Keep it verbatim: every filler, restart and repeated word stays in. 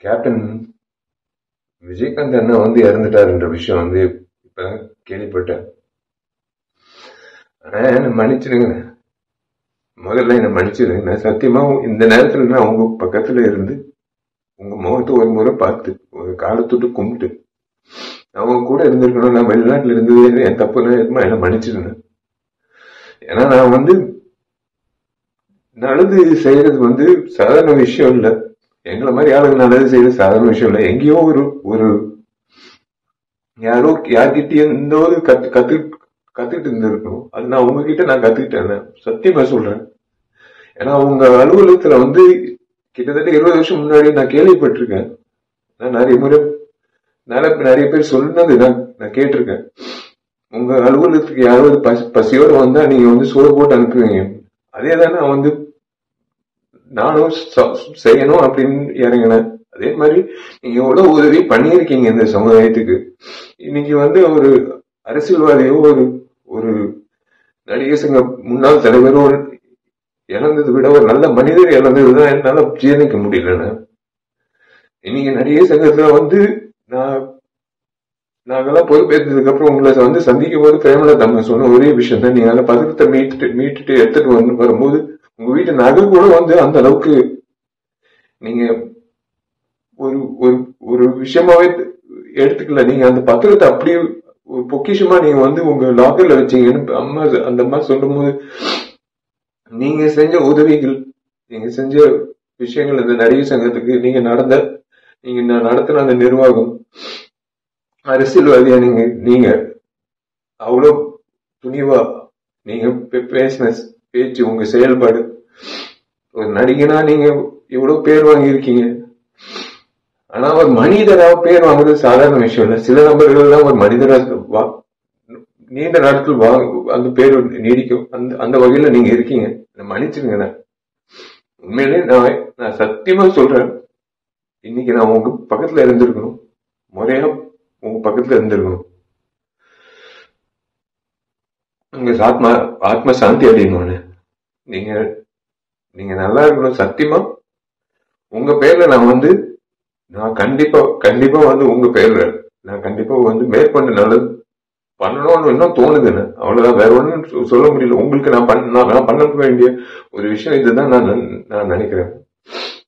Captain Vijayakanth அண்ணா வந்து இறந்துட்டாருன்ற விஷயம் வந்து இப்பதான் கேள்விப்பட்டேன். ஆனா என்ன மன்னிச்சிடுங்க, முதல்ல என்ன மன்னிச்சிடுங்க. நான் சத்தியமா இந்த நேரத்துல நான் உங்க பக்கத்துல இருந்து உங்க முகத்தை ஒரு முறை பார்த்து ஒரு காலத்தொட்டு கும்பிட்டு அவங்க கூட இருந்திருக்கணும். நான் வெளிநாட்டுல இருந்தது என் தப்பு என்ன மன்னிச்சிடுங்க. ஏன்னா நான் வந்து நல்லது செய்யறது வந்து சாதாரண விஷயம் இல்ல. எங்களை மாதிரி ஆளுங்க நல்லது செய்யறது சாதாரண விஷயம் இல்ல. எங்கேயோ ஒரு ஒரு யாரோ யார்கிட்டயும் இந்த ஒரு கத்து கத்து கத்துக்கிட்டு இருந்திருக்கணும். அது நான் உங்ககிட்ட நான் கத்துக்கிட்டேன், சத்தியமா சொல்றேன். ஏன்னா உங்க அலுவலகத்துல வந்து கிட்டத்தட்ட இருபது வருஷம் முன்னாடி நான் கேள்விப்பட்டிருக்கேன். நான் நிறைய முறை நிறைய பேர் சொன்னது நான் நான் கேட்டிருக்கேன். உங்க அலுவலகத்துக்கு யாராவது பசி பசியோட வந்தா நீங்க வந்து சோறு போட்டு அனுப்புவீங்க. அதே தான் நான் வந்து நானும் செய்யணும் அப்படின்னு இறங்கினேன். அதே மாதிரி நீங்க எவ்வளவு உதவி பண்ணியிருக்கீங்க இந்த சமுதாயத்துக்கு. இன்னைக்கு வந்து ஒரு அரசியல்வாதியோ ஒரு ஒரு நடிகர் சங்க முன்னாள் தலைவரோ இழந்ததை விட ஒரு நல்ல மனிதர் இழந்ததுதான் என்னால ஜீரணிக்க முடியலன்னு. இன்னைக்கு நடிகர் சங்கத்துல வந்து நான் நாங்கெல்லாம் பொறுப்பேற்றதுக்கு அப்புறம் உங்களை வந்து சந்திக்கும் போது பிரேமலதா அம்மா சொன்ன ஒரே விஷயம் தான், நீங்க அந்த பதக்கத்தை மீட்டுட்டு மீட்டுட்டு எடுத்துட்டு வந்து வரும்போது உங்க வீட்டு நகை கூட வந்து அந்த அளவுக்கு நீங்க ஒரு ஒரு ஒரு விஷயமாவே எடுத்துக்கல. நீங்க அந்த பத்திரத்தை அப்படியே ஒரு பொக்கிஷமா நீங்க வந்து உங்க லாக்கர்ல வச்சீங்கன்னு அம்மா அந்த அம்மா சொல்லும் போது நீங்க செஞ்ச உதவிகள், நீங்க செஞ்ச விஷயங்கள் இந்த நடிகர் சங்கத்துக்கு நீங்க நடந்த நீங்க நடத்தின அந்த நிர்வாகம், அரசியல்வாதியா நீங்க நீங்க அவ்வளவு துணிவா நீங்க பேசின பேச்சு, உங்க செயல்பாடு, ஒரு நடிகனா நீங்க இவ்வளவு பேர் வாங்கியிருக்கீங்க. ஆனா ஒரு மனிதரா பேர் வாங்குறது சாதாரண விஷயம் இல்ல. சில நபர்கள் தான் ஒரு மனிதரா நீண்ட நாட்கள் அந்த பேர் நீடிக்கும். அந்த அந்த வகையில நீங்க இருக்கீங்க. மன்னிச்சிருங்க. உண்மையிலே நான் நான் சத்தியமா சொல்றேன், இன்னைக்கு நான் உங்க பக்கத்துல இருந்திருக்கணும், முறையா உங்க பக்கத்துல இருந்திருக்கணும். உங்க ஆத்மா ஆத்ம சாந்தி அடையணும். நீங்க நீங்க நல்லா இருக்கணும். சத்தியமா உங்க பேர்ல நான் வந்து நான் கண்டிப்பா கண்டிப்பா வந்து உங்க பேர்ல நான் கண்டிப்பா வந்து மேற்கொண்டு நல்லது பண்ணணும்னு இன்னும் தோணுதுன்னு. அவ்வளவுதான், வேற ஒன்னும் சொல்ல முடியல. உங்களுக்கு நான் பண்ண நான் பண்ண வேண்டிய ஒரு விஷயம் இதுதான் நான் நான் நினைக்கிறேன்.